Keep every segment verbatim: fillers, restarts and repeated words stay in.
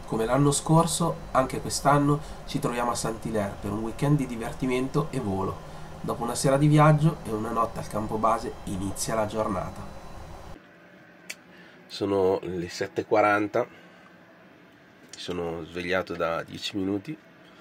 Come l'anno scorso, anche quest'anno ci troviamo a Saint-Hilaire per un weekend di divertimento e volo. Dopo una sera di viaggio e una notte al campo base inizia la giornata. Sono le sette e quaranta, mi sono svegliato da dieci minuti.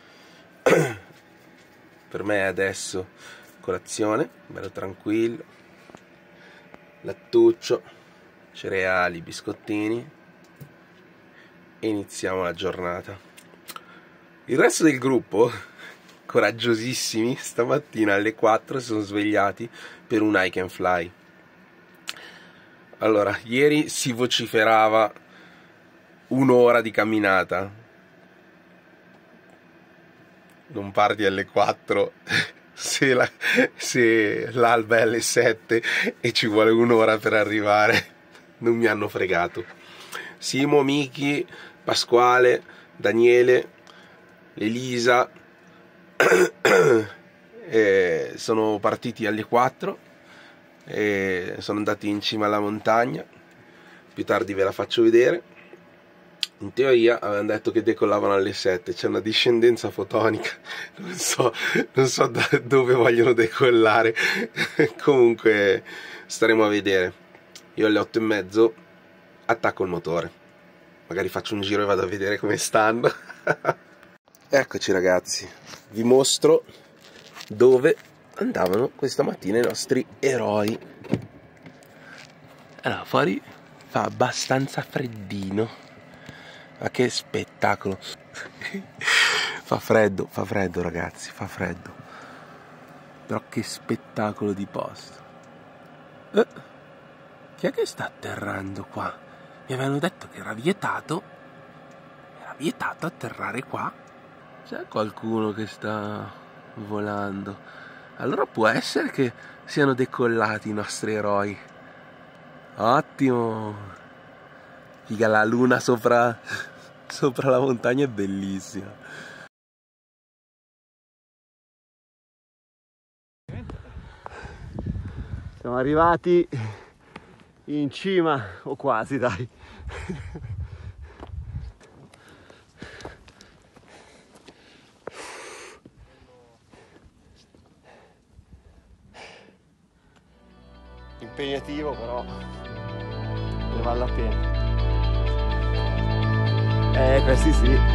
Per me adesso colazione, bello tranquillo, lattuccio, cereali, biscottini e iniziamo la giornata. Il resto del gruppo, coraggiosissimi, stamattina alle quattro si sono svegliati per un hike and fly. Allora, ieri si vociferava un'ora di camminata. Non parti alle quattro se, la, se l'alba è alle sette e ci vuole un'ora per arrivare. Non mi hanno fregato. Simo, Miki, Pasquale, Daniele, Elisa e sono partiti alle quattro e sono andati in cima alla montagna. Più tardi ve la faccio vedere. In teoria avevano detto che decollavano alle sette, c'è una discendenza fotonica, non so, non so da dove vogliono decollare. Comunque staremo a vedere. Io alle otto e mezzo attacco il motore, magari faccio un giro e vado a vedere come stanno. Eccoci ragazzi, vi mostro dove andavano questa mattina i nostri eroi. Allora, fuori fa abbastanza freddino. Ma che spettacolo. Fa freddo, fa freddo ragazzi, fa freddo. Però che spettacolo di posto. Eh, chi è che sta atterrando qua? Mi avevano detto che era vietato. Era vietato atterrare qua. C'è qualcuno che sta volando. Allora può essere che siano decollati i nostri eroi. Ottimo. Figa, la luna sopra, sopra la montagna è bellissima. Siamo arrivati in cima, o quasi, dai. Impegnativo, però ne vale la pena. Eh, questi sì.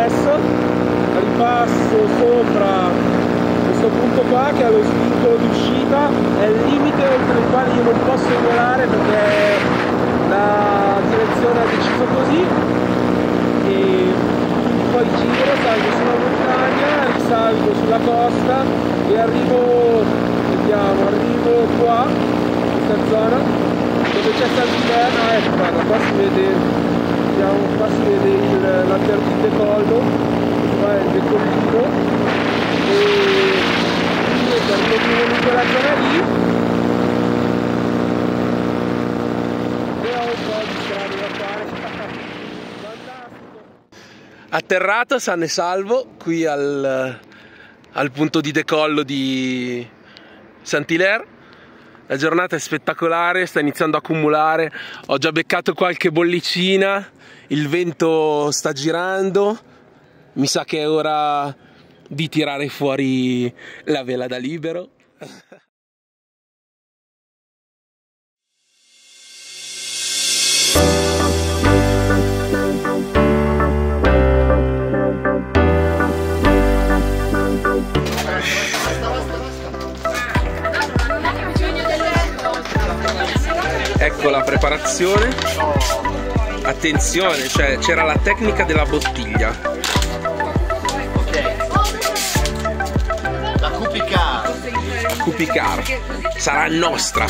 adesso, ripasso sopra questo punto qua che è lo svincolo d'uscita, è il limite oltre il quale io non posso volare perché la direzione ha deciso così, e poi giro, salgo sulla montagna, risalgo sulla costa e arrivo, vediamo, arrivo qua, in questa zona dove c'è Saint-Hilaire. Ah, ecco, guarda, qua si vede, vediamo, qua si vede il, l'alterno di decollo, qua è il decollino, e niente, arrivo più in quella zona lì e ho un po' di strada da fare. Fantastico! Atterrato sano e salvo qui al, al punto di decollo di Saint-Hilaire. La giornata è spettacolare, sta iniziando a accumulare, ho già beccato qualche bollicina, il vento sta girando, mi sa che è ora di tirare fuori la vela da libero. Ecco la preparazione, attenzione, cioè c'era la tecnica della bottiglia. La Cupicar. Cupicar sarà nostra.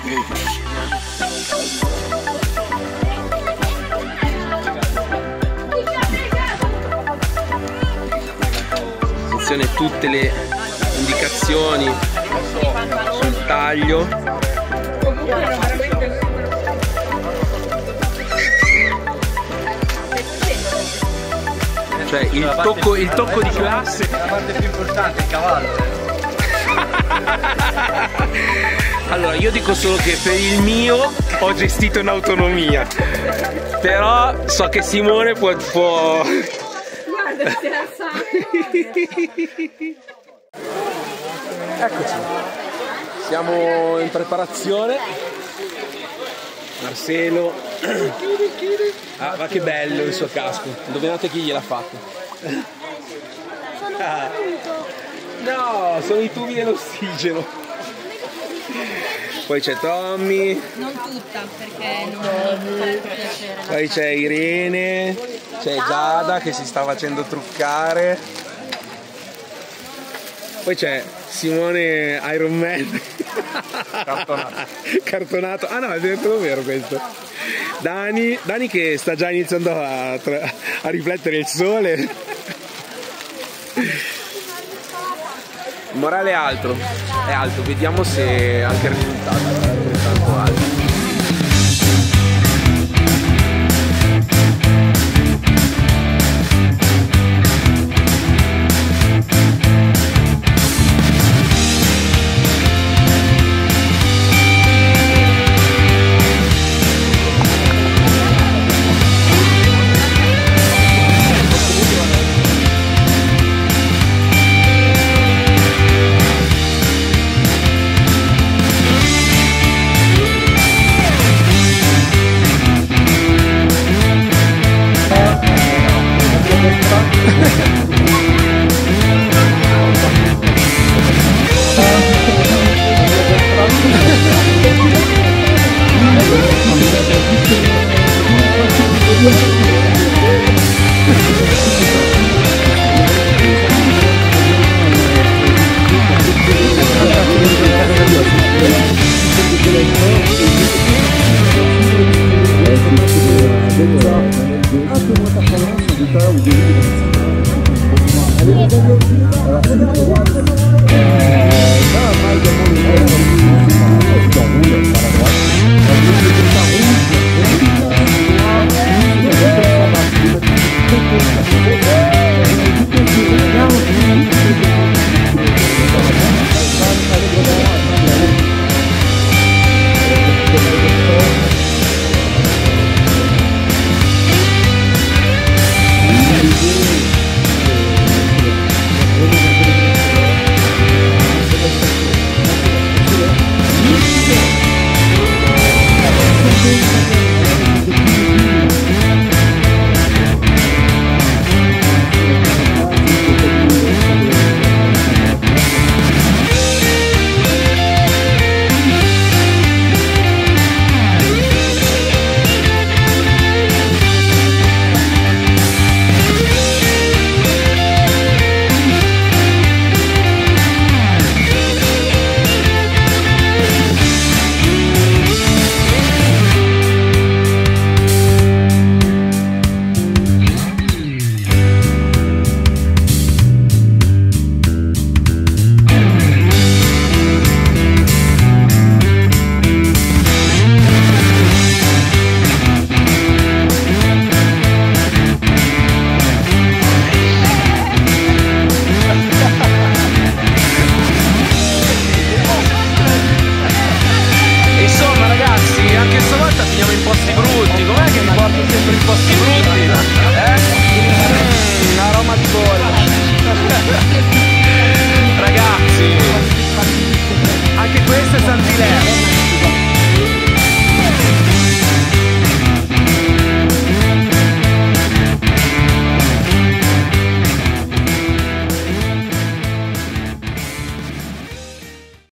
Attenzione, tutte le indicazioni sul taglio. Cioè il tocco, il tocco di classe. La parte più importante, il cavallo. Allora io dico solo che per il mio ho gestito in autonomia, però so che Simone può... può... Guarda, se la sa. Eccoci, siamo in preparazione. Marcelo, ah, ma che bello il suo casco, indovinate chi gliel'ha fatto? Sono Ah. finito. No, sono i tubi dell'ossigeno. Poi c'è Tommy, Non tutta, perché non mi farebbe piacere. poi c'è Irene, c'è Giada che si sta facendo truccare, poi c'è Simone Iron Man. Cartonato. Cartonato. Ah no, è diventato vero questo. Dani, Dani che sta già iniziando a, a riflettere il sole. Il morale è alto, è alto, vediamo se anche il risultato è altrettanto alto. Eh,